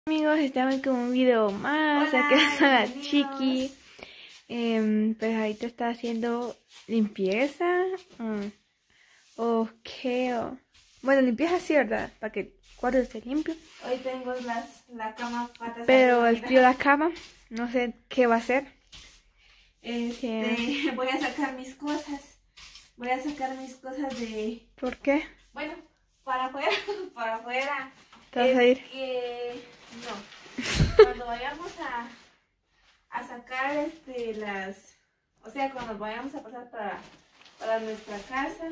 Amigos, estamos con un video más. Hola, Aquí está la bienvenidos. Chiqui. Pues ahorita está haciendo limpieza. Bueno, limpieza sí, ¿verdad? Para que el cuarto esté limpio. Hoy tengo la cama patas Pero arriba, el mira. tío de la cama, no sé qué va a hacer. Voy a sacar mis cosas. Voy a sacar mis cosas de... ¿Por qué? Bueno, para afuera, para afuera. ¿Te vas a ir? Que... No. Cuando vayamos a sacar O sea, cuando vayamos a pasar para nuestra casa,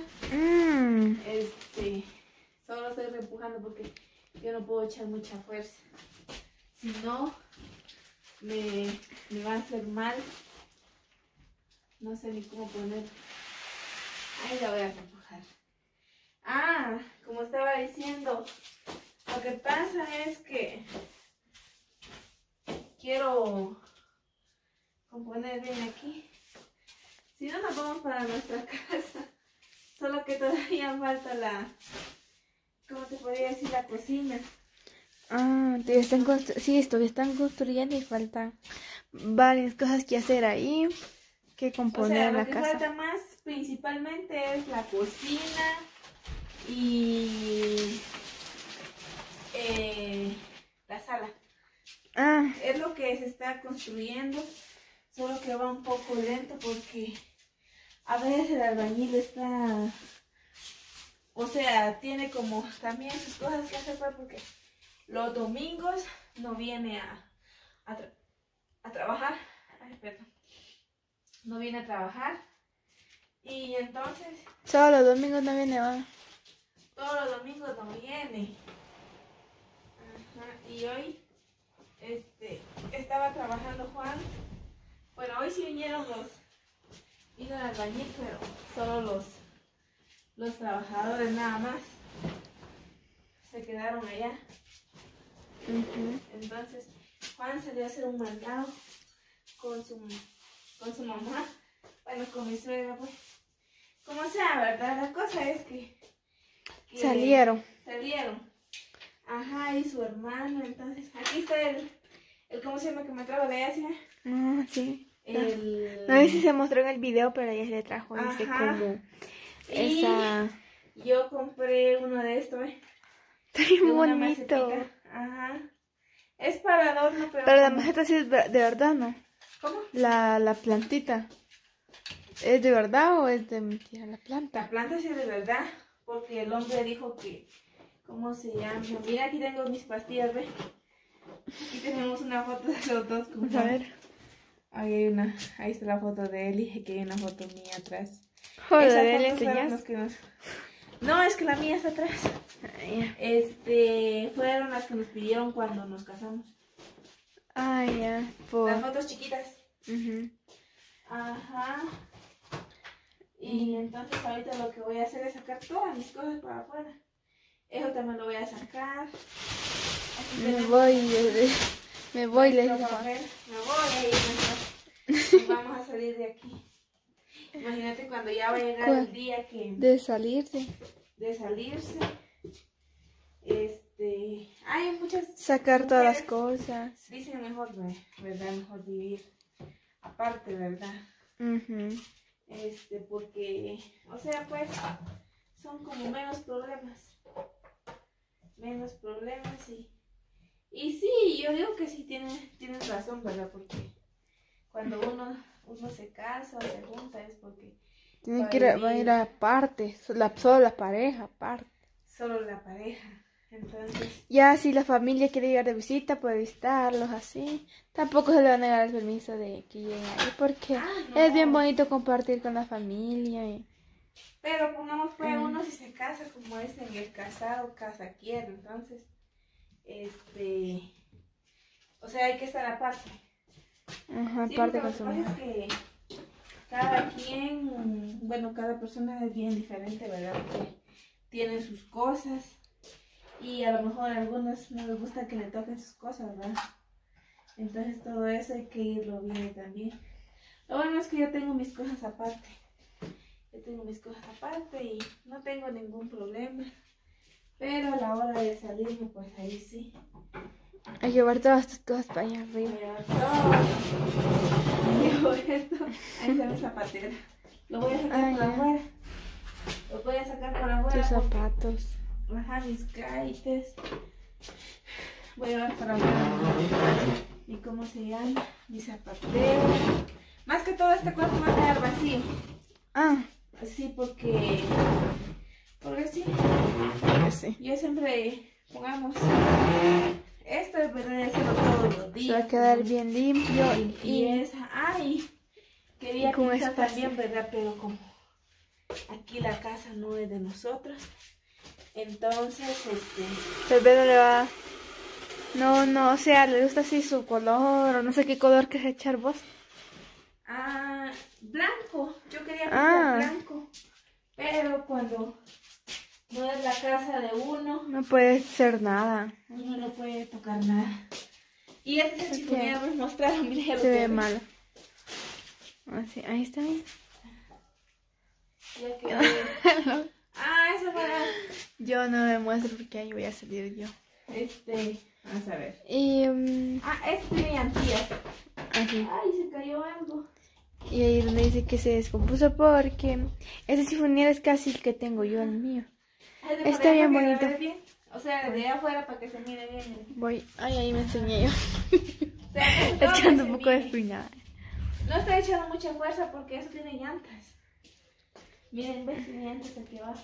solo estoy reempujando porque yo no puedo echar mucha fuerza. Si no, me va a hacer mal. No sé ni cómo poner. Ahí la voy a reempujar. Como estaba diciendo, lo que pasa es que quiero componer bien aquí. Si no, nos vamos para nuestra casa. Solo que todavía falta ¿cómo te podría decir? La cocina. Sí, todavía están construyendo y faltan varias cosas que hacer ahí, que componer en Lo la que casa. falta más principalmente es la cocina y la sala. Es lo que se está construyendo, solo que va un poco lento porque a veces el albañil está... O sea, tiene como también sus cosas que hacer porque los domingos no viene a trabajar. Ay, perdón. No viene a trabajar. Y entonces... Solo los domingos no viene, va. Todos los domingos no viene. Y hoy estaba trabajando Juan. Bueno, hoy sí vinieron vino el albañil, pero solo los trabajadores nada más se quedaron allá. Entonces Juan salió a hacer un mandado con su mamá, bueno, con mi suegra, pues. Como sea, ¿verdad? La cosa es que Salieron. Y su hermano. Entonces aquí está el ¿cómo se llama? Que me trajo de Asia. Sí. No sé si se mostró en el video, pero ella le trajo ese como esa... Yo compré uno de estos, Está bien bonito. Es para adorno, pero la maceta sí es de verdad, ¿no? ¿Cómo? La plantita. ¿Es de verdad o es de mentira la planta? La planta sí es de verdad, porque el hombre dijo que... ¿Cómo se llama? Mira, aquí tengo mis pastillas, ¿ve? Aquí tenemos una foto de los dos. Vamos a ver. Ahí está la foto de él y aquí hay una foto mía atrás. Joder, ¿le enseñas? No, es que la mía está atrás. Fueron las que nos pidieron cuando nos casamos. Ya. Las fotos chiquitas. Y entonces ahorita lo que voy a hacer es sacar todas mis cosas para afuera. Eso también lo voy a sacar. Me voy, les digo. Y vamos a salir de aquí. Imagínate cuando ya va a llegar el día de salirse. Hay muchas... Sacar todas las cosas. Dicen mejor, ¿verdad? Mejor vivir aparte, ¿verdad? Porque, o sea, pues, son como menos problemas. Y sí, yo digo que sí tienes razón, ¿verdad? Porque cuando uno se casa o se junta es porque va a ir aparte, solo la pareja aparte. Solo la pareja, entonces... Ya si la familia quiere llegar de visita, puede visitarlos así. Tampoco se le va a negar el permiso de que lleguen ahí, porque es bien bonito compartir con la familia. Pero pongamos pues uno si se casa, como dicen, el casado casa quiere, entonces, o sea, hay que estar aparte. Aparte con su mujer. Es que cada quien, bueno, cada persona es bien diferente, ¿verdad? Porque tienen sus cosas y a lo mejor a algunos no les gusta que le toquen sus cosas, ¿verdad? Entonces todo eso hay que irlo viendo también. Lo bueno es que yo tengo mis cosas aparte. Y no tengo ningún problema. Pero a la hora de salirme, pues ahí sí. Hay que llevar todas tus cosas para allá arriba. Llevo esto. Ahí está mi zapatera. Lo voy a sacar por afuera. Lo voy a sacar por afuera. Tus zapatos. Ajá, mis kites. Voy a llevar para afuera. ¿Y cómo se llama? Mi zapatera. Más que todo este cuarto va a quedar vacío. Sí, porque sí. Sí. Yo siempre, pongamos, esto es verdad de hacerlo todos los días. Se va a quedar bien limpio y esa, quería con pintar espacio también, ¿verdad? Pero como aquí la casa no es de nosotros, entonces, tal vez no le va, no, o sea, le gusta así su color, o no sé qué color quieres echar vos. Blanco, yo quería pintar blanco, pero cuando no es la casa de uno, no puede ser nada. Uno no puede tocar nada. Y este es el chifonero, me mostraron, mira, se ve malo. Así, ahí está bien. Ya quedó. Eso para... Yo no me muestro porque ahí voy a salir yo. Vamos a ver. Y... este tiene llantillas. Así. Ay, se cayó algo. Y ahí donde dice que se descompuso porque este sifonero es casi el que tengo yo, el mío. Está bien bonito. Bien. O sea, de afuera para que se mire bien. Voy, ahí me enseñé yo. O sea, echando un poco de espinada. No estoy echando mucha fuerza porque eso tiene llantas. Miren, ves, tiene llantas aquí abajo.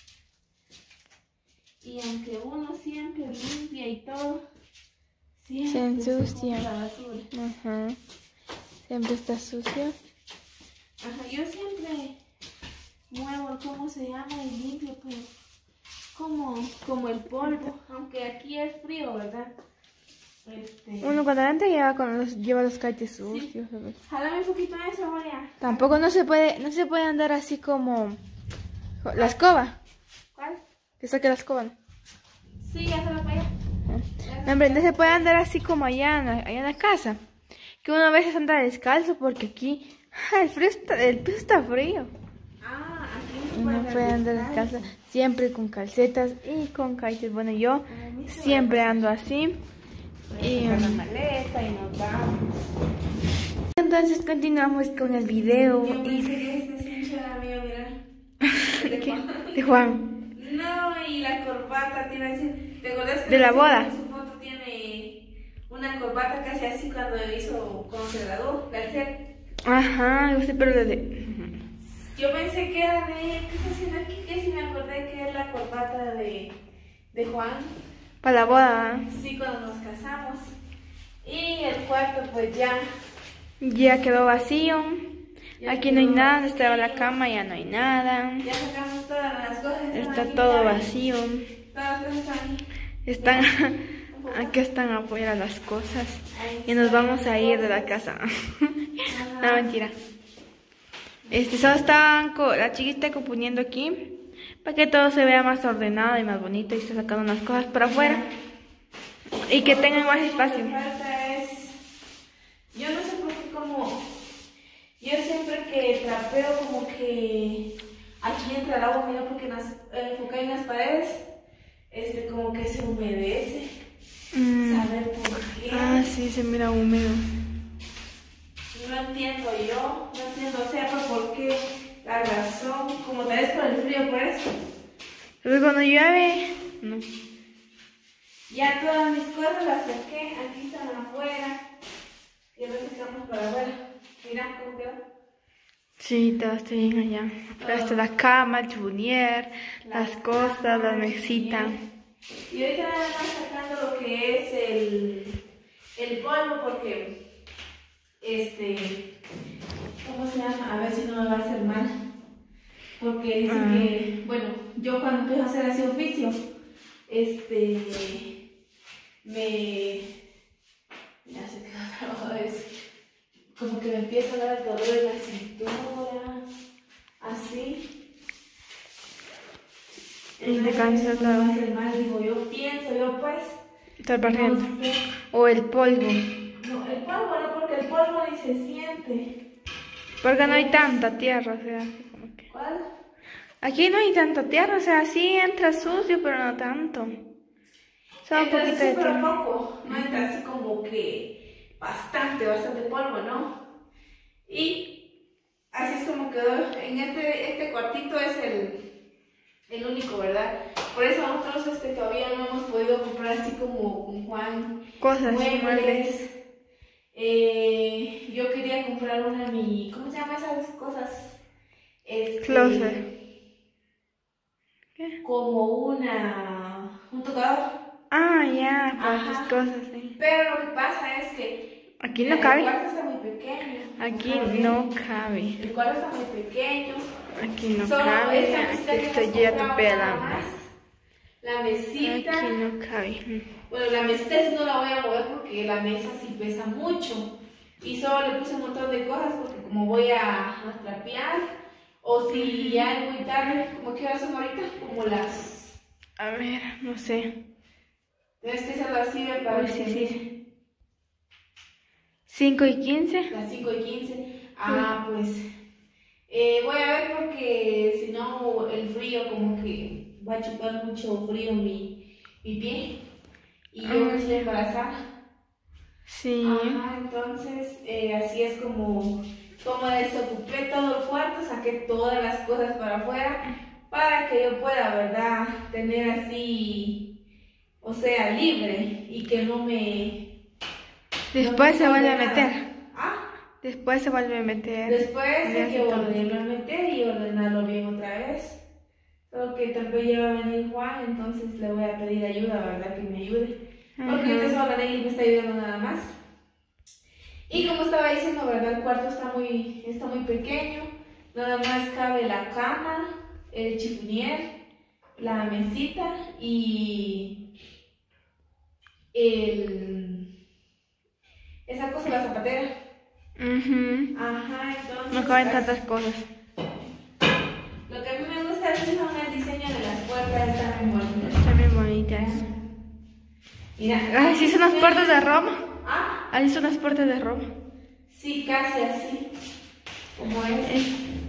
Y aunque uno siempre limpia y todo, siempre se ensucia. la basura. Ajá. Siempre está sucio. Ajá, yo siempre muevo, ¿cómo se llama? Y limpio, pues, como el polvo. Aunque aquí es frío, ¿verdad? Uno cuando antes lleva los kites sucios. Sí. Jálame un poquito de eso, María. Tampoco no se puede andar así como la escoba. ¿Cuál? Que saque la escoba. Sí, ya se va para allá. No, hombre, no se puede andar así como allá en la casa. Que uno a veces anda descalzo porque aquí el piso está frío. Aquí no puede andar descalzo. Siempre con calcetas y con kites. Bueno, yo siempre ando así. Y la maleta y nos vamos. Entonces continuamos con el video. Yo pensé que este cincho era mío, mira. De Juan. No, y la corbata tiene así. ¿Te acuerdas que de la boda? En su foto tiene una corbata casi así cuando se graduó, García. Ajá, yo sé, pero Yo pensé que era de él. ¿Qué está haciendo aquí? Que sí me acordé que es la corbata de Juan. Para la boda. Sí, cuando nos casamos. Y el cuarto pues ya quedó vacío. Aquí no hay nada, donde estaba la cama ya no hay nada. Ya sacamos todas las cosas. Está todo vacío. Todas las cosas están aquí están afuera las cosas. Y nos vamos a ir de la casa. No, mentira. Solo están la chiquita componiendo aquí para que todo se vea más ordenado y más bonito. Y está sacando unas cosas para afuera y que tengan más espacio. Yo no sé por qué, yo siempre que trapeo como que aquí entra el agua, mira, porque enfoca en las paredes, como que se humedece. Saber por qué. Sí, se mira húmedo. No entiendo, sepa por qué, la razón, como tal vez por el frío, por eso. Pero cuando llueve, no. Ya todas mis cosas las saqué, aquí están afuera. Y ahora sacamos para afuera. Mira cómo quedó. Sí, todo está bien allá. Acá está la cama, el chubunier, las cosas, la mesita. Y ahorita nada más sacando lo que es el polvo porque ¿cómo se llama? A ver si no me va a hacer mal. Porque dicen que, bueno, yo cuando empiezo a hacer así oficio, ya se quedó eso. Como que me empieza a dar el dolor en la cintura, así. Y te cansa todo. No me va a hacer mal, digo, yo pues. Está barriendo. O el polvo. No, el polvo no, porque el polvo ni se siente. Porque no hay tanta tierra, o sea, como que... ¿Cuál? Aquí no hay tanta tierra, o sea, sí entra sucio, pero no tanto. Solo un poquito de pero tiempo. poco, no entra así como que bastante polvo, ¿no? Y así es como quedó. En este cuartito es el único, ¿verdad? Por eso nosotros todavía no hemos podido comprar así como con Juan Cosas, muebles. muebles. Yo quería comprar ¿cómo se llama esas cosas? Closet. ¿Qué? Como un tocador. Ah, ya, para Ajá. tus cosas, sí. Pero lo que pasa es que Aquí no cabe. el cuarto está muy pequeño. Aquí no cabe. El cuarto está muy pequeño. Aquí no Solo cabe. esta Aquí mesita que estoy hemos ya comprado topea nada la más. La mesita. Aquí no cabe. Bueno, la mesita sí no la voy a mover porque la mesa sí pesa mucho. Y solo le puse un montón de cosas porque como voy a trapear, o si ya es muy tarde, ¿cómo qué horas son ahorita? Como las... A ver, no sé. Tienes que hacerlo así para Uy, que sí. 5:15. las 5:15. Ah, pues voy a ver porque si no el frío como que va a chupar mucho frío mi pie. Y yo estoy embarazada. Sí. Ajá, entonces así es como desocupé todo el cuarto, saqué todas las cosas para afuera para que yo pueda, ¿verdad? Tener así, o sea, libre y que no me... Después se vuelve a nada. meter. ¿Ah? Después se vuelve a meter. Después hay Ya que sé todo. volverlo a meter y ordenarlo bien otra vez. Solo que tal vez ya va a venir Juan, entonces le voy a pedir ayuda, ¿verdad? Que me ayude. Porque ahorita solo la Nelly me está ayudando nada más. Y como estaba diciendo, ¿verdad? El cuarto está muy pequeño. Nada más cabe la cama, el chifonier, la mesita y esa cosa, la zapatera. Ajá, entonces... No caben tantas cosas. Lo que a mí me gusta es el diseño de las puertas, están muy bonitas. Están bien bonitas. Mira. Así son las puertas de Roma. Ah, Así son las puertas de Roma. sí, casi así. Como es.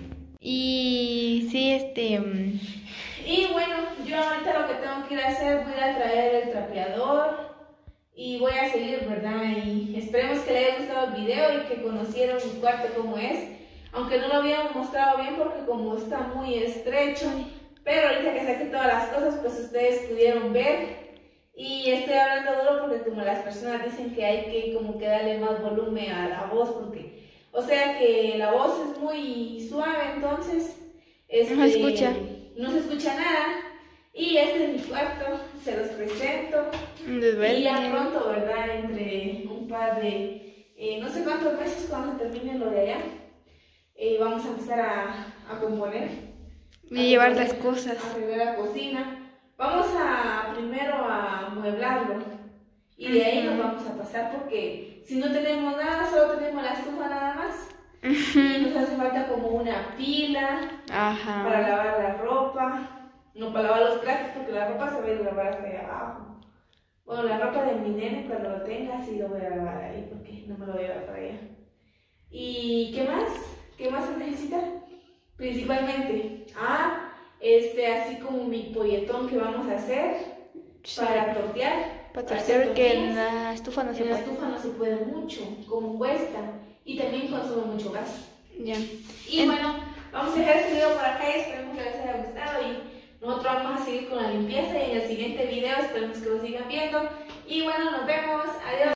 Y sí, Y bueno, yo ahorita lo que tengo que ir a hacer, voy a ir a traer el trapeador y voy a seguir, ¿verdad? Y esperemos que les haya gustado el video y que conocieron mi cuarto como es. Aunque no lo habíamos mostrado bien porque como está muy estrecho, pero ahorita que saqué todas las cosas, pues ustedes pudieron ver. Y estoy hablando duro porque como las personas dicen que hay que como que darle más volumen a la voz, porque, o sea que la voz es muy suave, entonces no se escucha. No se escucha nada. Y este es mi cuarto, se los presento. Y ya pronto, ¿verdad? Entre un par de, no sé cuántos meses cuando se termine lo de allá, vamos a empezar a componer. Y llevar las cosas. A arreglar la cocina. Vamos primero a mueblarlo. Y de ahí nos vamos a pasar porque si no tenemos nada, solo tenemos la estufa nada más. Y nos hace falta como una pila para lavar la ropa. No para lavar los trastes porque la ropa se va a ir a lavar hasta allá abajo. Bueno, la ropa de mi nene cuando lo tenga sí lo voy a lavar ahí porque no me lo voy a llevar para allá. ¿Y qué más? ¿Qué más se necesita? Principalmente, así como mi polletón que vamos a hacer para tortear. Para tortear que en la estufa no se puede. En la estufa no se puede mucho, como cuesta. Y también consume mucho gas. Ya. Y bueno, vamos a dejar este video por acá y esperemos que les haya gustado. Y nosotros vamos a seguir con la limpieza y en el siguiente video esperemos que lo sigan viendo. Y bueno, nos vemos. Adiós.